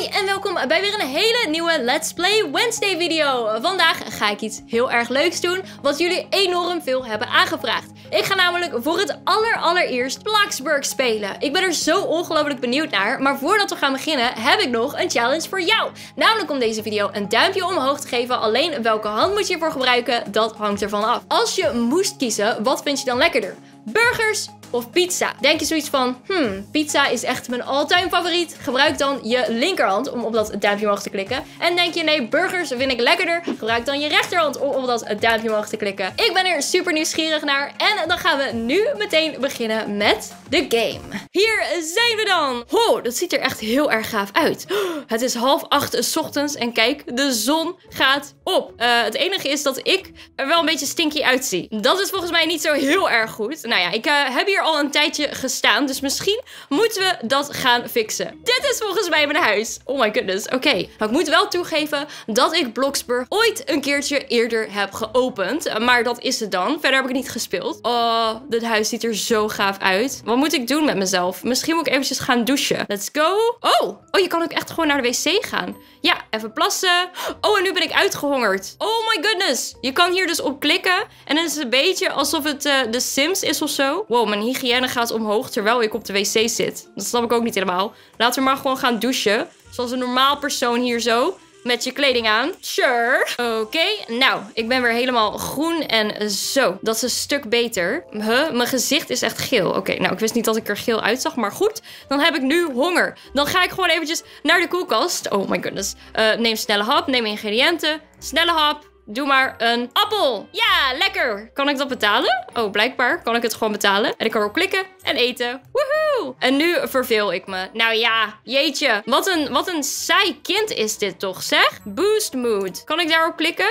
Hoi en welkom bij weer een hele nieuwe Let's Play Wednesday video. Vandaag ga ik iets heel erg leuks doen, wat jullie enorm veel hebben aangevraagd. Ik ga namelijk voor het allereerst Bloxburg spelen. Ik ben er zo ongelooflijk benieuwd naar, maar voordat we gaan beginnen heb ik nog een challenge voor jou. Namelijk om deze video een duimpje omhoog te geven, alleen welke hand moet je hiervoor gebruiken, dat hangt ervan af. Als je moest kiezen, wat vind je dan lekkerder? Burgers of pizza? Denk je zoiets van, pizza is echt mijn all-time favoriet. Gebruik dan je linkerhand om op dat duimpje omhoog te klikken. En denk je, nee, burgers vind ik lekkerder. Gebruik dan je rechterhand om op dat duimpje omhoog te klikken. Ik ben er super nieuwsgierig naar. En dan gaan we nu meteen beginnen met de game. Hier zijn we dan. Oh, dat ziet er echt heel erg gaaf uit. Het is 7:30 's ochtends en kijk, de zon gaat op. Het enige is dat ik er wel een beetje stinky uitzie. Dat is volgens mij niet zo heel erg goed. Nou ja, ik heb hier al een tijdje gestaan, dus misschien moeten we dat gaan fixen. Dit is volgens mij mijn huis. Oh my goodness, oké. Maar ik moet wel toegeven dat ik Bloxburg ooit een keertje eerder heb geopend. Maar dat is het dan. Verder heb ik niet gespeeld. Oh, dit huis ziet er zo gaaf uit. Wat moet ik doen met mezelf? Misschien moet ik eventjes gaan douchen. Let's go. Oh, je kan ook echt gewoon naar de wc gaan. Ja, even plassen. Oh, en nu ben ik uitgehongerd. Oh my goodness. Je kan hier dus op klikken. En dan is het een beetje alsof het de Sims is of zo. Wow, mijn hygiëne gaat omhoog terwijl ik op de wc zit. Dat snap ik ook niet helemaal. Laten we maar gewoon gaan douchen. Zoals een normaal persoon hier zo. Met je kleding aan. Sure. Oké, nou, ik ben weer helemaal groen en zo. Dat is een stuk beter. Mijn gezicht is echt geel. Oké, nou, ik wist niet dat ik er geel uitzag, maar goed. Dan heb ik nu honger. Dan ga ik gewoon eventjes naar de koelkast. Oh my goodness. Neem snelle hap, neem ingrediënten. Snelle hap. Doe maar een appel. Ja, lekker. Kan ik dat betalen? Oh, blijkbaar kan ik het gewoon betalen. En ik kan erop klikken en eten. Woehoe. En nu verveel ik me. Nou ja, jeetje. Wat een saai kind is dit toch, zeg? Boost mood. Kan ik daarop klikken?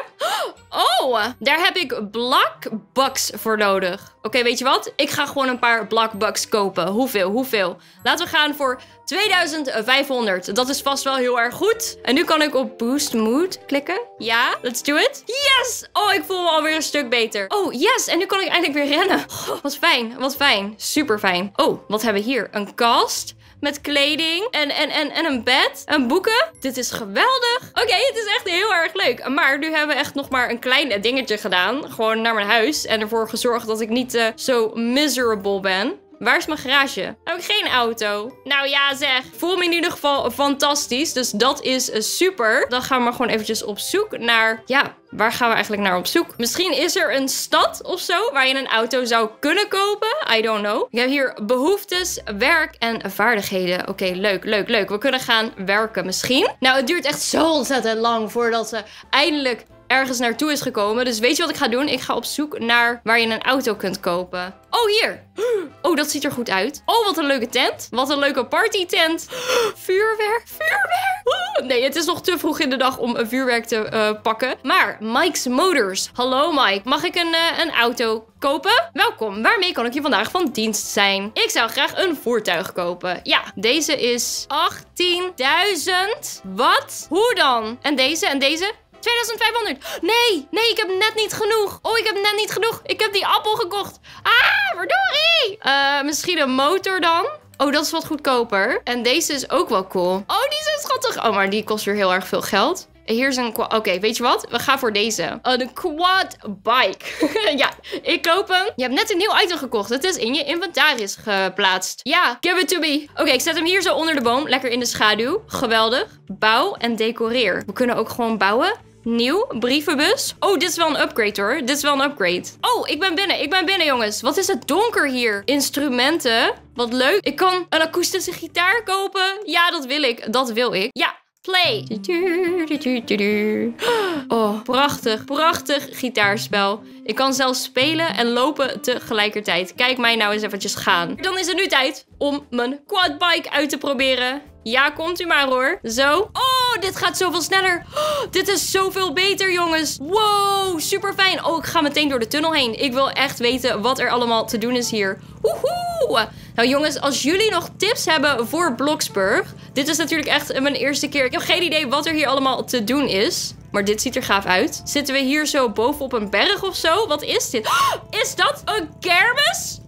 Oh, daar heb ik Bloxbucks voor nodig. Oké, weet je wat? Ik ga gewoon een paar Bloxbucks kopen. Hoeveel? Laten we gaan voor 2500. Dat is vast wel heel erg goed. En nu kan ik op Boost Mood klikken. Ja, let's do it. Yes! Oh, ik voel me alweer een stuk beter. Oh, yes! En nu kan ik eindelijk weer rennen. Oh, wat fijn. Super fijn. Oh, wat hebben we hier? Een kast met kleding en een bed en boeken. Dit is geweldig. Oké, het is echt heel erg leuk. Maar nu hebben we echt nog maar een klein dingetje gedaan. Gewoon naar mijn huis. En ervoor gezorgd dat ik niet zo miserable ben. Waar is mijn garage? Heb ik geen auto? Nou ja, zeg. Ik voel me in ieder geval fantastisch. Dus dat is super. Dan gaan we maar gewoon eventjes op zoek naar... Ja, waar gaan we eigenlijk naar op zoek? Misschien is er een stad of zo waar je een auto zou kunnen kopen. I don't know. Ik heb hier behoeftes, werk en vaardigheden. Oké, leuk. We kunnen gaan werken misschien. Nou, het duurt echt zo ontzettend lang voordat ze eindelijk ergens naartoe is gekomen. Dus weet je wat ik ga doen? Ik ga op zoek naar waar je een auto kunt kopen. Oh, hier. Oh, dat ziet er goed uit. Oh, wat een leuke tent. Wat een leuke partytent. Vuurwerk. Nee, het is nog te vroeg in de dag om een vuurwerk te pakken. Maar Mike's Motors. Hallo Mike. Mag ik een auto kopen? Welkom. Waarmee kan ik je vandaag van dienst zijn? Ik zou graag een voertuig kopen. Ja, deze is 18.000. Wat? Hoe dan? En deze? 2500. Nee, ik heb net niet genoeg. Oh, ik heb net niet genoeg. Ik heb die appel gekocht. Ah, verdorie. Misschien een motor dan? Oh, dat is wat goedkoper. En deze is ook wel cool. Oh, die is schattig. Oh, maar die kost weer heel erg veel geld. Hier is een quad. Oké, weet je wat? We gaan voor deze. De quad bike. Ja, ik koop hem. Je hebt net een nieuw item gekocht. Het is in je inventaris geplaatst. Ja, give it to me. Oké, ik zet hem hier zo onder de boom. Lekker in de schaduw. Geweldig. Bouw en decoreer. We kunnen ook gewoon bouwen. Nieuw, brievenbus. Oh, dit is wel een upgrade hoor. Dit is wel een upgrade. Oh, ik ben binnen jongens. Wat is het donker hier. Instrumenten. Wat leuk. Ik kan een akoestische gitaar kopen. Ja, dat wil ik. Ja. Play. Oh, prachtig gitaarspel. Ik kan zelfs spelen en lopen tegelijkertijd. Kijk mij nou eens eventjes gaan. Dan is het nu tijd om mijn quadbike uit te proberen. Ja, komt u maar hoor. Zo. Oh, dit gaat zoveel sneller. Oh, dit is zoveel beter, jongens. Wow, super fijn. Oh, ik ga meteen door de tunnel heen. Ik wil echt weten wat er allemaal te doen is hier. Woehoe. Nou jongens, als jullie nog tips hebben voor Bloxburg. Dit is natuurlijk echt mijn eerste keer. Ik heb geen idee wat er hier allemaal te doen is. Maar dit ziet er gaaf uit. Zitten we hier zo bovenop een berg of zo? Wat is dit? Oh, is dat een kermis?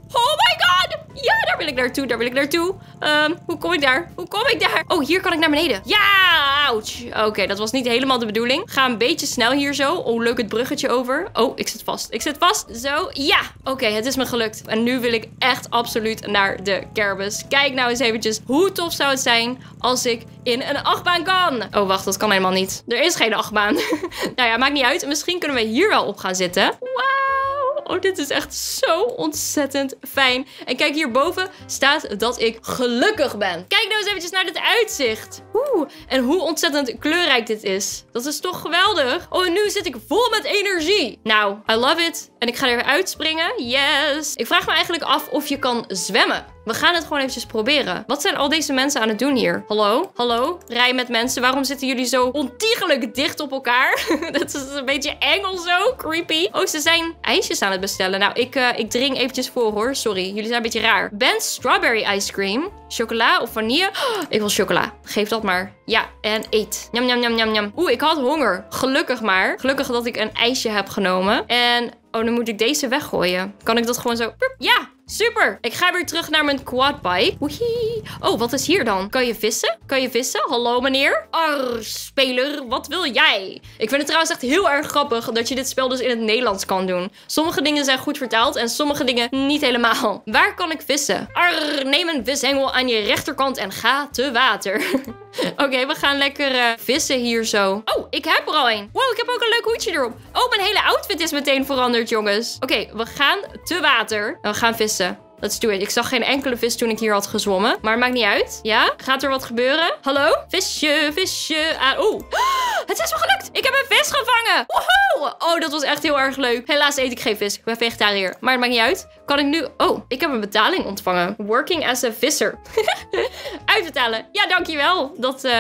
Oh my god! Ja, daar wil ik naartoe, daar wil ik naartoe. Hoe kom ik daar? Hoe kom ik daar? Oh, hier kan ik naar beneden. Ja, ouch. Oké, dat was niet helemaal de bedoeling. Ga een beetje snel hier zo. Oh, leuk het bruggetje over. Oh, ik zit vast. Ik zit vast. Zo, ja. Oké, het is me gelukt. En nu wil ik echt absoluut naar de kermis. Kijk nou eens eventjes. Hoe tof zou het zijn als ik in een achtbaan kan? Oh, wacht, dat kan helemaal niet. Er is geen achtbaan. Nou ja, maakt niet uit. Misschien kunnen we hier wel op gaan zitten. Wauw. Oh, dit is echt zo ontzettend fijn. En kijk, hierboven staat dat ik gelukkig ben. Kijk nou eens eventjes naar dit uitzicht. En hoe ontzettend kleurrijk dit is. Dat is toch geweldig? Oh, en nu zit ik vol met energie. Nou, I love it. En ik ga er weer uitspringen. Yes. Ik vraag me eigenlijk af of je kan zwemmen. We gaan het gewoon eventjes proberen. Wat zijn al deze mensen aan het doen hier? Hallo? Hallo? Rij met mensen. Waarom zitten jullie zo ontiegelijk dicht op elkaar? Dat is een beetje eng of zo. Creepy. Oh, ze zijn ijsjes aan het bestellen. Nou, ik dring eventjes voor hoor. Sorry, jullie zijn een beetje raar. Ben strawberry ice cream. Chocola of vanille? Oh, ik wil chocola. Geef dat maar. Ja, en eet. Njam, njam, njam, njam, njam. Oeh, ik had honger. Gelukkig maar. Gelukkig dat ik een ijsje heb genomen. En... oh, nu moet ik deze weggooien. Kan ik dat gewoon zo... ja, super. Ik ga weer terug naar mijn quadbike. Oei. Oh, wat is hier dan? Kan je vissen? Kan je vissen? Hallo, meneer? Arr, speler, wat wil jij? Ik vind het trouwens echt heel erg grappig dat je dit spel dus in het Nederlands kan doen. Sommige dingen zijn goed vertaald en sommige dingen niet helemaal. Waar kan ik vissen? Arr, neem een vishengel aan je rechterkant en ga te water. Oké, we gaan lekker vissen hier zo. Oh, ik heb er al een. Wow, ik heb ook een leuk hoedje erop. Oh, mijn hele outfit is meteen veranderd, jongens. Oké, we gaan te water. En we gaan vissen. Let's do it. Ik zag geen enkele vis toen ik hier had gezwommen. Maar het maakt niet uit. Ja? Gaat er wat gebeuren? Hallo? Visje, visje. Oeh. Het is me gelukt. Ik heb een vis gevangen. Woehoe. Oh, dat was echt heel erg leuk. Helaas eet ik geen vis. Ik ben vegetariër. Maar het maakt niet uit. Kan ik nu... oh, ik heb een betaling ontvangen. Working as a visser. Uitbetalen. Ja, dankjewel.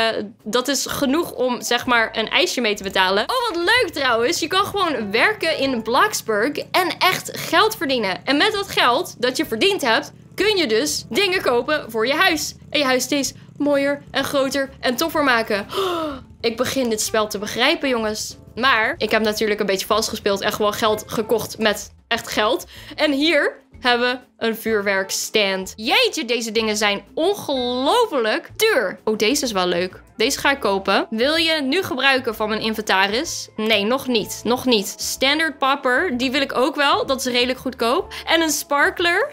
Dat is genoeg om, zeg maar, een ijsje mee te betalen. Oh, wat leuk trouwens. Je kan gewoon werken in Bloxburg en echt geld verdienen. En met dat geld dat je verdiend hebt, kun je dus dingen kopen voor je huis. En je huis steeds mooier en groter en toffer maken. Oh, ik begin dit spel te begrijpen, jongens. Maar ik heb natuurlijk een beetje vals gespeeld en gewoon geld gekocht met echt geld. En hier hebben we een vuurwerkstand. Jeetje, deze dingen zijn ongelooflijk duur. Oh, deze is wel leuk. Deze ga ik kopen. Wil je het nu gebruiken van mijn inventaris? Nee, nog niet. Nog niet. Standard popper, die wil ik ook wel. Dat is redelijk goedkoop. En een sparkler.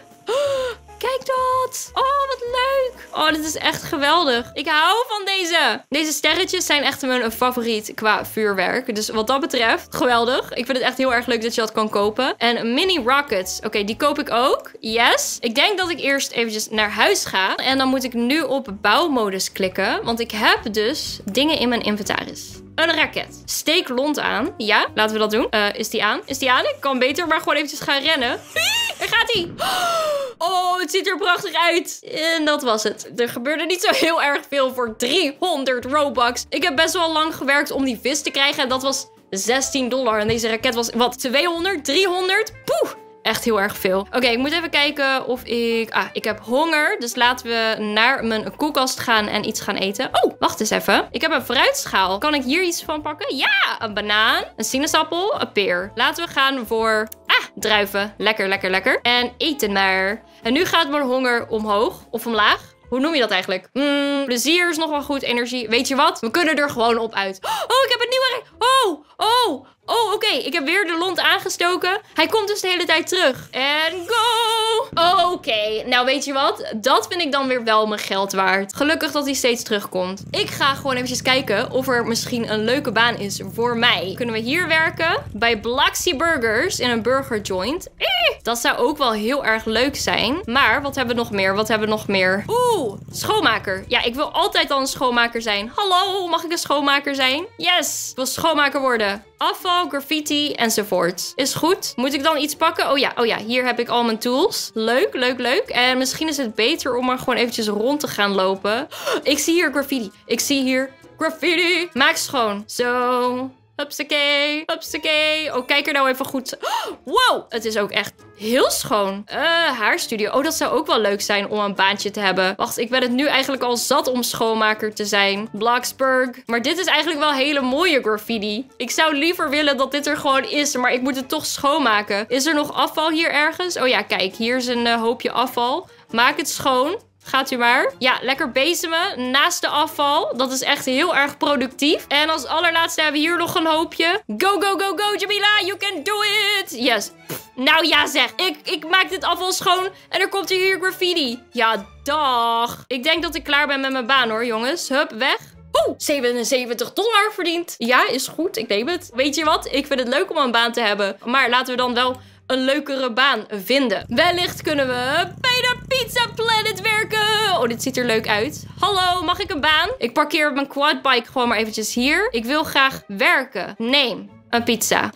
Kijk dat. Oh, wat leuk. Oh, dit is echt geweldig. Ik hou van deze. Deze sterretjes zijn echt mijn favoriet qua vuurwerk. Dus wat dat betreft, geweldig. Ik vind het echt heel erg leuk dat je dat kan kopen. En mini rockets. Oké, die koop ik ook. Yes. Ik denk dat ik eerst eventjes naar huis ga. En dan moet ik nu op bouwmodus klikken. Want ik heb dus dingen in mijn inventaris. Een raket. Steek lont aan. Ja, laten we dat doen. Is die aan? Is die aan? Ik kan beter maar gewoon eventjes gaan rennen. Daar gaat hij. Oh, het ziet er prachtig uit. En dat was het. Er gebeurde niet zo heel erg veel voor 300 Robux. Ik heb best wel lang gewerkt om die vis te krijgen. En dat was $16. En deze raket was, wat, 200? 300? Poeh. Echt heel erg veel. Oké, ik moet even kijken of ik... ik heb honger. Dus laten we naar mijn koelkast gaan en iets gaan eten. Oh, wacht eens even. Ik heb een fruitschaal. Kan ik hier iets van pakken? Ja, een banaan, een sinaasappel, een peer. Laten we gaan voor... druiven. Lekker, lekker, lekker. En eten maar. En nu gaat mijn honger omhoog of omlaag. Hoe noem je dat eigenlijk? Plezier is nog wel goed. Energie. Weet je wat? We kunnen er gewoon op uit. Oh, ik heb een nieuwe... Oh, oké. Ik heb weer de lont aangestoken. Hij komt dus de hele tijd terug. En go! Oké. Nou, weet je wat? Dat vind ik dan weer wel mijn geld waard. Gelukkig dat hij steeds terugkomt. Ik ga gewoon eventjes kijken of er misschien een leuke baan is voor mij. Kunnen we hier werken? Bij Bloxy Burgers in een burger joint. Dat zou ook wel heel erg leuk zijn. Maar wat hebben we nog meer? Wat hebben we nog meer? Oeh, schoonmaker. Ja, ik wil altijd al een schoonmaker zijn. Hallo, mag ik een schoonmaker zijn? Yes, ik wil schoonmaker worden. Afval, graffiti enzovoort. Is goed. Moet ik dan iets pakken? Oh ja, hier heb ik al mijn tools. Leuk, leuk, leuk. En misschien is het beter om er gewoon eventjes rond te gaan lopen. Ik zie hier graffiti. Ik zie hier graffiti. Maak schoon. Zo. Hupsakee. Hupsakee. Oh, kijk er nou even goed. Wow, het is ook echt heel schoon. Haarstudio. Oh, dat zou ook wel leuk zijn om een baantje te hebben. Wacht, ik ben het nu eigenlijk al zat om schoonmaker te zijn. Bloxburg. Maar dit is eigenlijk wel hele mooie graffiti. Ik zou liever willen dat dit er gewoon is, maar ik moet het toch schoonmaken. Is er nog afval hier ergens? Oh ja, kijk, hier is een hoopje afval. Maak het schoon. Gaat u maar. Ja, lekker bezemen naast de afval. Dat is echt heel erg productief. En als allerlaatste hebben we hier nog een hoopje. Go, go, go, go, Jamila. You can do it. Yes. Nou ja zeg. Ik maak dit afval schoon en er komt hier graffiti. Ja, dag. Ik denk dat ik klaar ben met mijn baan hoor, jongens. Hup, weg. $77 verdiend. Ja, is goed. Ik neem het. Weet je wat? Ik vind het leuk om een baan te hebben. Maar laten we dan wel een leukere baan vinden. Wellicht kunnen we bij de Pizza Planet werken. Oh, dit ziet er leuk uit. Hallo, mag ik een baan? Ik parkeer mijn quadbike gewoon maar eventjes hier. Ik wil graag werken. Neem een pizza.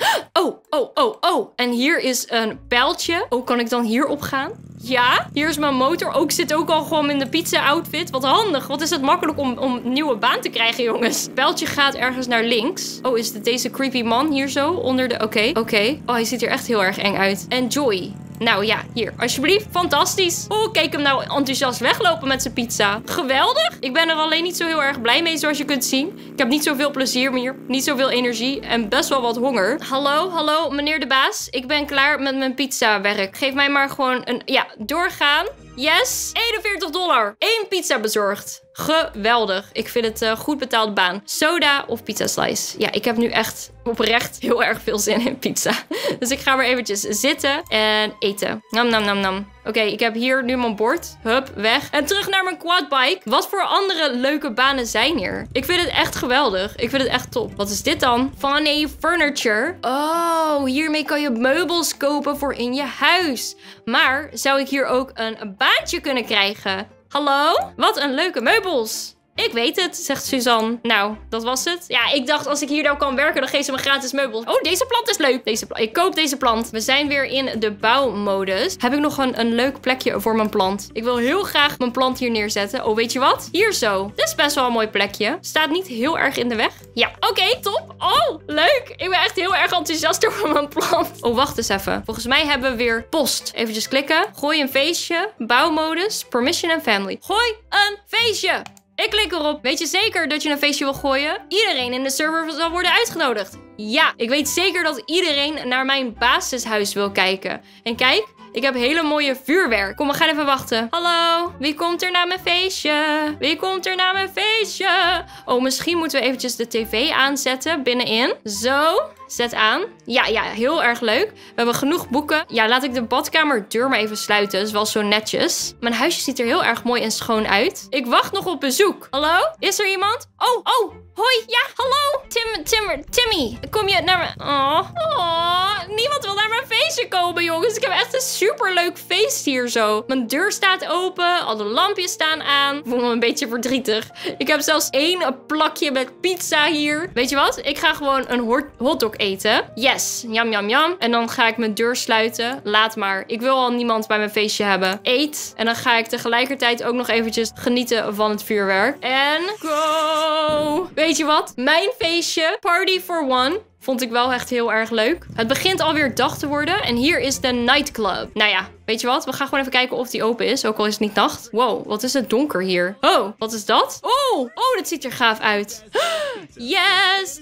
Oh. En hier is een pijltje. Oh, kan ik dan hierop gaan? Ja, hier is mijn motor. Ook zit ook al gewoon in de pizza-outfit. Wat handig. Wat is het makkelijk om een nieuwe baan te krijgen, jongens. Het pijltje gaat ergens naar links. Oh, is het deze creepy man hier zo onder de... Oké. Oh, hij ziet er echt heel erg eng uit. Enjoy. Nou ja, hier, alsjeblieft. Fantastisch. Oh, kijk hem nou enthousiast weglopen met zijn pizza. Geweldig. Ik ben er alleen niet zo heel erg blij mee, zoals je kunt zien. Ik heb niet zoveel plezier meer. Niet zoveel energie. En best wel wat honger. Hallo, meneer de baas. Ik ben klaar met mijn pizzawerk. Geef mij maar gewoon een... Ja, doorgaan. Yes. $41. 1 pizza bezorgd. Geweldig. Ik vind het goed betaalde baan. Soda of pizza slice. Ja, ik heb nu echt oprecht heel erg veel zin in pizza. Dus ik ga maar eventjes zitten en eten. Nam. Oké, ik heb hier nu mijn bord. Hup, weg. En terug naar mijn quadbike. Wat voor andere leuke banen zijn hier? Ik vind het echt geweldig. Ik vind het echt top. Wat is dit dan? Funny Furniture. Oh, hiermee kan je meubels kopen voor in je huis. Maar zou ik hier ook een baantje kunnen krijgen? Hallo? Wat een leuke meubels. Ik weet het, zegt Suzanne. Nou, dat was het. Ja, ik dacht als ik hier nou kan werken, dan geeft ze me gratis meubels. Oh, deze plant is leuk. Ik koop deze plant. We zijn weer in de bouwmodus. Heb ik nog een leuk plekje voor mijn plant? Ik wil heel graag mijn plant hier neerzetten. Oh, weet je wat? Hier zo. Dit is best wel een mooi plekje. Staat niet heel erg in de weg. Ja, oké, top. Oh, leuk. Ik ben echt heel erg enthousiast over mijn plant. Oh, wacht eens even. Volgens mij hebben we weer post. Eventjes klikken. Gooi een feestje. Bouwmodus. Permission and family. Gooi een feestje. Ik klik erop. Weet je zeker dat je een feestje wil gooien? Iedereen in de server zal worden uitgenodigd. Ja, ik weet zeker dat iedereen naar mijn basishuis wil kijken. En kijk, ik heb hele mooie vuurwerk. Kom, we gaan even wachten. Hallo, wie komt er naar mijn feestje? Wie komt er naar mijn feestje? Oh, misschien moeten we eventjes de tv aanzetten binnenin. Zo. Zet aan. Ja, heel erg leuk. We hebben genoeg boeken. Ja, laat ik de badkamerdeur maar even sluiten. Dat is wel zo netjes. Mijn huisje ziet er heel erg mooi en schoon uit. Ik wacht nog op bezoek. Hallo? Is er iemand? Oh. Hoi. Ja, hallo. Timmy. Kom je naar me? Oh, niemand wil naar mijn feestje komen, jongens. Ik heb echt een superleuk feest hier zo. Mijn deur staat open. Alle lampjes staan aan. Ik voel me een beetje verdrietig. Ik heb zelfs 1 plakje met pizza hier. Weet je wat? Ik ga gewoon een hotdog eten. Yes. Jam. En dan ga ik mijn deur sluiten. Laat maar. Ik wil al niemand bij mijn feestje hebben. Eet. En dan ga ik tegelijkertijd ook nog eventjes genieten van het vuurwerk. En go! Weet je wat? Mijn feestje, Party for One, vond ik wel echt heel erg leuk. Het begint alweer dag te worden. En hier is de nightclub. Nou ja, weet je wat? We gaan gewoon even kijken of die open is. Ook al is het niet nacht. Wow, wat is het donker hier. Oh, wat is dat? Oh, dat ziet er gaaf uit. Yes!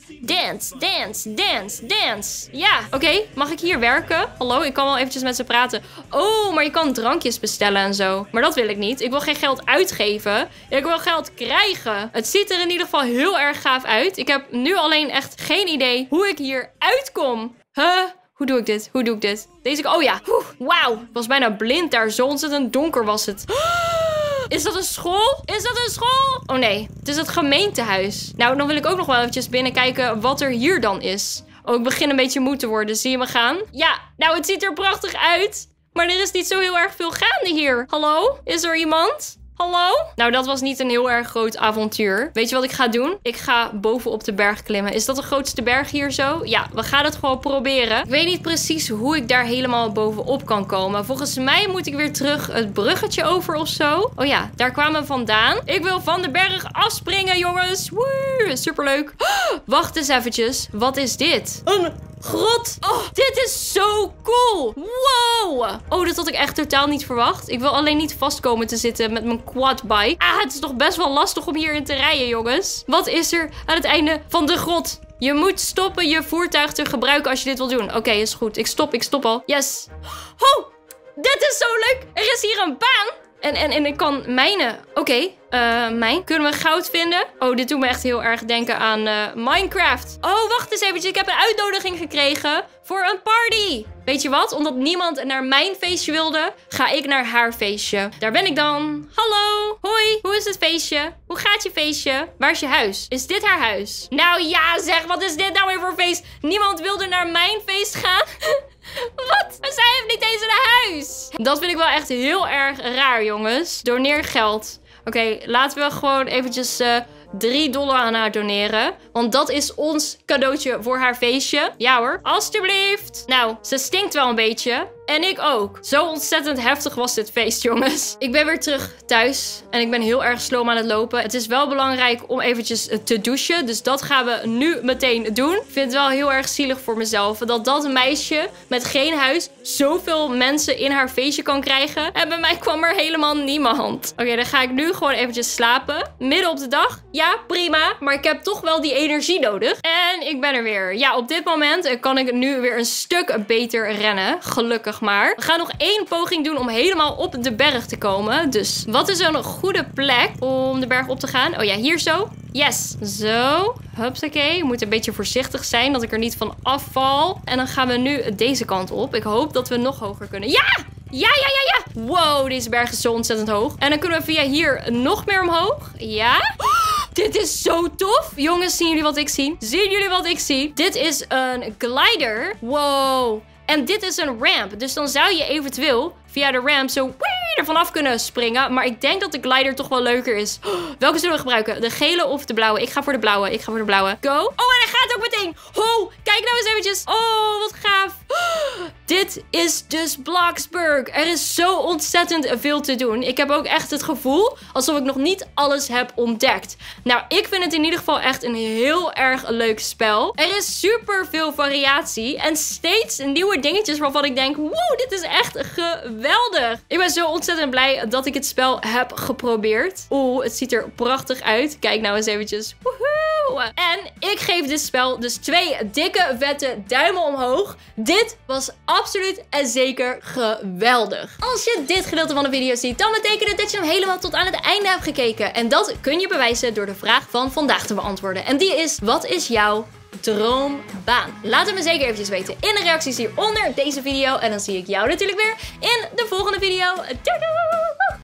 Dance. Ja, oké. Mag ik hier werken? Hallo, ik kan wel eventjes met ze praten. Oh, maar je kan drankjes bestellen en zo. Maar dat wil ik niet. Ik wil geen geld uitgeven. Ik wil geld krijgen. Het ziet er in ieder geval heel erg gaaf uit. Ik heb nu alleen echt geen idee hoe ik hier uitkom. Hoe doe ik dit? Oh ja. Wauw. Ik was bijna blind daar. Zo ontzettend donker was het. Is dat een school? Oh nee. Het is het gemeentehuis. Nou, dan wil ik ook nog wel eventjes binnenkijken wat er hier dan is. Oh, ik begin een beetje moe te worden. Zie je me gaan? Ja. Nou, het ziet er prachtig uit. Maar er is niet zo heel erg veel gaande hier. Hallo? Is er iemand? Hallo? Nou, dat was niet een heel erg groot avontuur. Weet je wat ik ga doen? Ik ga bovenop de berg klimmen. Is dat de grootste berg hier zo? Ja, we gaan het gewoon proberen. Ik weet niet precies hoe ik daar helemaal bovenop kan komen. Volgens mij moet ik weer terug het bruggetje over of zo. Oh ja, daar kwamen we vandaan. Ik wil van de berg afspringen, jongens. Woe, superleuk. Oh, wacht eens eventjes. Wat is dit? Een grot. Oh, dit is zo cool. Wow. Oh, dat had ik echt totaal niet verwacht. Ik wil alleen niet vast komen te zitten met mijn quadbike. Ah, het is toch best wel lastig om hierin te rijden, jongens. Wat is er aan het einde van de grot? Je moet stoppen je voertuig te gebruiken als je dit wil doen. Oké, is goed. Ik stop al. Yes. Oh, dit is zo leuk. Er is hier een baan. En ik kan mijnen. Oké, mijn. Kunnen we goud vinden? Oh, dit doet me echt heel erg denken aan Minecraft. Oh, wacht eens eventjes. Ik heb een uitnodiging gekregen voor een party. Weet je wat? Omdat niemand naar mijn feestje wilde, ga ik naar haar feestje. Daar ben ik dan. Hallo. Hoi. Hoe is het feestje? Hoe gaat je feestje? Waar is je huis? Is dit haar huis? Nou ja, zeg. Wat is dit nou weer voor feest? Niemand wilde naar mijn feest gaan. Wat? Zij heeft niet eens een huis. Dat vind ik wel echt heel erg raar, jongens. Doneer geld. Oké, laten we gewoon eventjes $3 aan haar doneren. Want dat is ons cadeautje voor haar feestje. Ja hoor, alstublieft. Nou, ze stinkt wel een beetje. En ik ook. Zo ontzettend heftig was dit feest, jongens. Ik ben weer terug thuis. En ik ben heel erg sloom aan het lopen. Het is wel belangrijk om eventjes te douchen. Dus dat gaan we nu meteen doen. Ik vind het wel heel erg zielig voor mezelf. Dat meisje met geen huis zoveel mensen in haar feestje kan krijgen. En bij mij kwam er helemaal niemand. Oké, dan ga ik nu gewoon eventjes slapen. Midden op de dag. Ja, prima. Maar ik heb toch wel die energie nodig. En ik ben er weer. Ja, op dit moment kan ik nu weer een stuk beter rennen. Gelukkig maar. We gaan nog 1 poging doen om helemaal op de berg te komen. Dus wat is een goede plek om de berg op te gaan? Oh ja, hier zo. Yes. Zo. Hupsakee. Ik moet een beetje voorzichtig zijn dat ik er niet van afval. En dan gaan we nu deze kant op. Ik hoop dat we nog hoger kunnen. Ja! Ja. Wow, deze berg is zo ontzettend hoog. En dan kunnen we via hier nog meer omhoog. Ja. Dit is zo tof. Jongens, zien jullie wat ik zie? Zien jullie wat ik zie? Dit is een glider. Wow. En dit is een ramp. Dus dan zou je eventueel via de ramp zo er vanaf kunnen springen. Maar ik denk dat de glider toch wel leuker is. Welke zullen we gebruiken? De gele of de blauwe? Ik ga voor de blauwe. Go. Oh, en hij gaat ook meteen. Oh, kijk nou eens eventjes. Oh, wat gaaf. Dit is dus Bloxburg. Er is zo ontzettend veel te doen. Ik heb ook echt het gevoel alsof ik nog niet alles heb ontdekt. Nou, ik vind het in ieder geval echt een heel erg leuk spel. Er is super veel variatie. En steeds nieuwe dingetjes waarvan ik denk, wow, dit is echt geweldig. Ik ben zo ontzettend blij dat ik het spel heb geprobeerd. Oeh, het ziet er prachtig uit. Kijk nou eens eventjes. Woehoe. En ik geef dit spel dus 2 dikke, vette duimen omhoog. Dit was absoluut en zeker geweldig. Als je dit gedeelte van de video ziet, dan betekent het dat je hem helemaal tot aan het einde hebt gekeken. En dat kun je bewijzen door de vraag van vandaag te beantwoorden. En die is, wat is jouw droombaan? Laat het me zeker eventjes weten in de reacties hier onder deze video. En dan zie ik jou natuurlijk weer in de volgende video. Doei doei!